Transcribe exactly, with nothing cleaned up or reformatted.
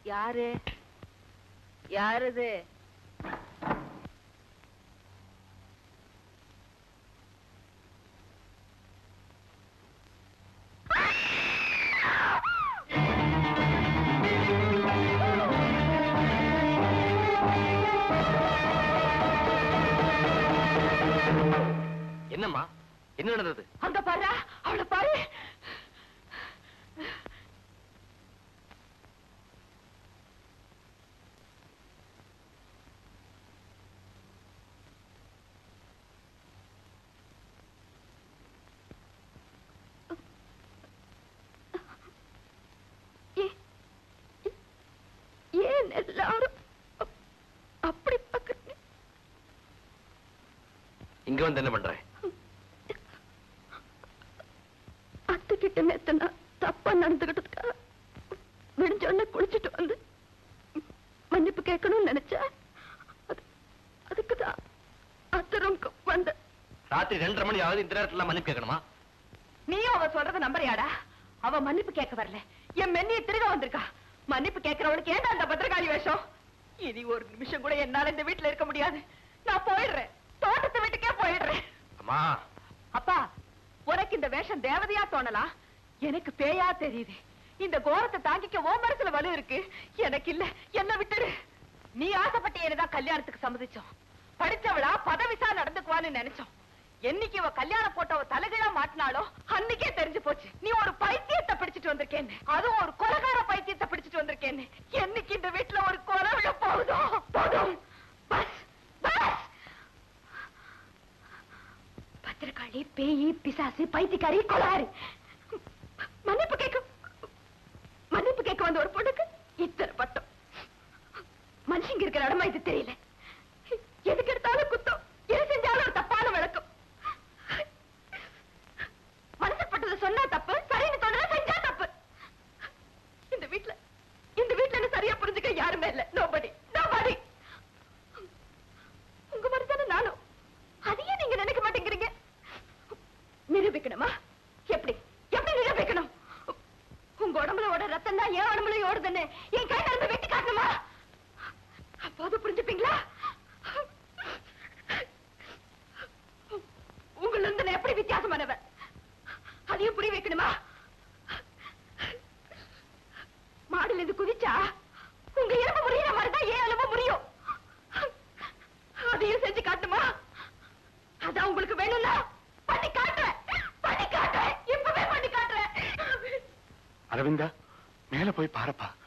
யாரு யாருது? என்னம்மா, என்ன நடந்தது? அங்க பாரு, அவளை பாரு. ஏன் எல்லாரும் அப்படி பக்கத்து? இங்க வந்து என்ன பண்ற? அத்துக்கிட்ட நேத்து நான் தப்பா நடந்துகிட்டதுக்காக விடிஞ்சோடனே குளிச்சுட்டு வந்து மன்னிப்பு கேட்கணும்னு நினைச்சேன். அதுக்குதான் அத்தருக்கு வந்த. ராத்திரி ரெண்டரை மணி ஆகுது, இந்த நேரத்துல மன்னிப்பு கேட்கணுமா? நீயும் அவ சொல்றத நம்பறியாடா? அவ மன்னிப்பு கேட்க வரல, என் மென்னிய திருக வந்திருக்கா. மன்னிப்பு கேட்கிறவளுக்கு ஏன்டா அந்த பத்திரகாளி வேஷம்? இனி ஒரு நிமிஷம் கூட என்னால இந்த வீட்டுல இருக்க முடியாது. நான் போயிடுறேன், தோட்டத்தை வீட்டுக்கே போயிடுறேன். அம்மா, அப்பா, உனக்கு இந்த வேஷம் தேவதையா தோணலாம், எனக்கு பேயா தெரியுது. இந்த கோரத்தை தாங்கிக்க ஓ மனசுல வலு இருக்கு, எனக்கு இல்ல. என்ன விட்டுடு. நீ ஆசைப்பட்டு என்னதான் கல்யாணத்துக்கு சம்மதிச்சோம். படிச்சவளா பதவிசா நடந்துக்குவான்னு நினைச்சோம். என்னைக்கு இவ கல்யாணம் போட்டவ தலைகீழா மாட்டினாலோ அன்னைக்கே தெரிஞ்சு போச்சு நீ ஒரு பைத்தியத்தை பிடிச்சிட்டு வந்திருக்கேன்னு. அதுவும் ஒரு கொலைகார பைத்தியத்தை பிடிச்சிட்டு வந்திருக்கேன்னு. என்னைக்கு இந்த வீட்டுல ஒரு கொலை விழ போகுதோ போதும். Bus bus. பத்திரக்காளி, பேயி, பிசாசு, பைத்தியக்காரி, கொலைகாரி. மன்னிப்பு கேட்க மன்னிப்பு கேட்க வந்த ஒரு பொண்ணுக்கு இத்தனை பட்டம். மனுஷங்க இருக்கிற இடமா இது தெரியல. எதுக்கு எடுத்தாலும் குத்தம், எது செஞ்சாலும் ஒரு தப்பான விளக்கம். மனசுப்பட்டதை சொன்னா தப்பு, சரின்னு சொன்னா செஞ்சா தப்பு. இந்த வீட்டுல இந்த வீட்டுல என்ன சரியா புரிஞ்சுக்க யாருமே இல்ல. Nobody nobody. உங்க மாதிரி தானே நானும். அதையே நீங்க நினைக்க மாட்டேங்கிறீங்க. நிரூபிக்கணுமா? எப்படி எப்படி நிரூபிக்கணும்? உங்க உடம்புல ஓட ரத்தம் தான் என் உடம்புல ஓடுதுன்னு என் கை நரம்பு வெட்டி காட்டணுமா? அப்போது புரிஞ்சுப்பீங்களா? உங்கள இருந்து நான் எப்படி வித்தியாசமானவன் அதையும் புரிய வைக்கணுமா? மாடுல இருந்து குதிச்சா உங்க எலும்பு முறியிற மாதிரிதான் ஏன் எலும்பு முறியும். அதையும் செஞ்சு காட்டுமா? அதான் உங்களுக்கு வேணும்னா பண்ணி காட்டுறேன், பண்ணி காட்டுறேன், இப்பவே பண்ணி காட்டுறேன். அரவிந்தா, மேல போய் பாருப்பா.